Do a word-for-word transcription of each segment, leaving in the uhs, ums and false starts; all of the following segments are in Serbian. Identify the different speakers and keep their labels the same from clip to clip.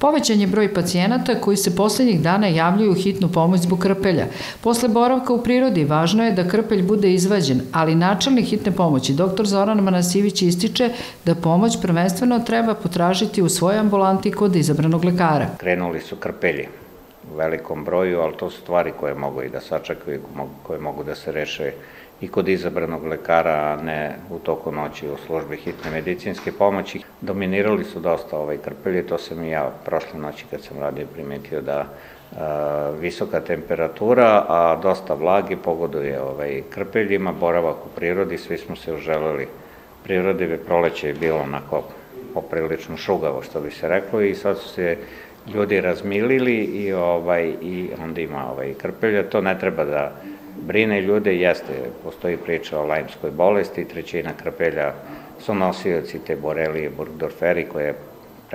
Speaker 1: Povećan je broj pacijenata koji se poslednjih dana javljaju u hitnu pomoć zbog krpelja. Posle boravka u prirodi važno je da krpelj bude izvađen, ali načelnik hitne pomoći doktor Zoran Manasivić ističe da pomoć prvenstveno treba potražiti u svojoj ambulanti kod izabranog lekara.
Speaker 2: Krenuli su krpelji u velikom broju, ali to su stvari koje mogu i da sačekaju, koje mogu da se reše i kod izabranog lekara, a ne u toku noći u službi hitne medicinske pomoći. Dominirali su dosta ovaj krpelji, to sam i ja prošle noći kad sam radio primetio da a, visoka temperatura, a dosta vlage pogoduje ovaj krpeljima, boravak u prirodi, svi smo se uželeli. Prirodi proleće je bilo onako poprilično šugavo, što bi se reklo, i sad su se ljudi razmilili i, ovaj, i onda ima ovaj krpelja. To ne treba da brine ljude, jeste, postoji priča o lajmskoj bolesti, trećina krpelja su nosioci te borelije burgdorferi, koje je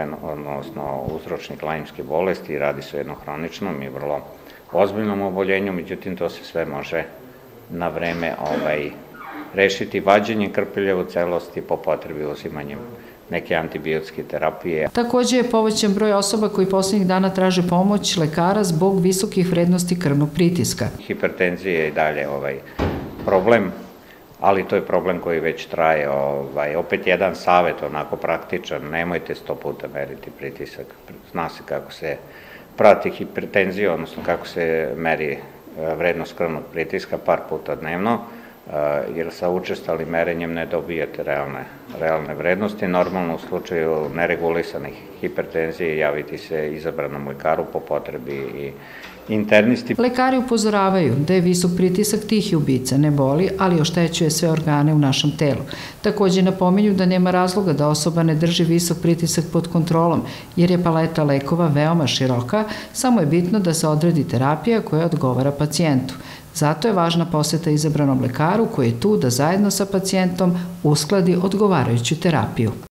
Speaker 2: odnosno uzročnik lajmske bolesti i radi se o jednom hroničnom i vrlo ozbiljnom oboljenju, međutim to se sve može na vreme ovaj, rešiti vađenjem krpelja u celosti, po potrebi uzimanjem neke antibiotske terapije.
Speaker 1: Takođe je povećan broj osoba koji poslednjih dana traže pomoć lekara zbog visokih vrednosti krvnog pritiska.
Speaker 2: Hipertenzija je i dalje ovaj problem, ali to je problem koji već traje. Ovaj, opet jedan savet, onako praktičan, nemojte sto puta meriti pritisak. Zna se kako se prati hipertenzija, odnosno kako se meri vrednost krvnog pritiska par puta dnevno, jer sa učestalim merenjem ne dobijate realne, realne vrednosti. Normalno u slučaju neregulisanih hipertenzije javiti se izabranom lekaru po potrebi i internisti.
Speaker 1: Lekari upozoravaju da je visok pritisak tihi ubica, ne boli, ali oštećuje sve organe u našem telu. Takođe napominju da nema razloga da osoba ne drži visok pritisak pod kontrolom, jer je paleta lekova veoma široka, samo je bitno da se odredi terapija koja odgovara pacijentu. Zato je važna poseta izabranom lekaru koji je tu da zajedno sa pacijentom uskladi odgovarajuću terapiju.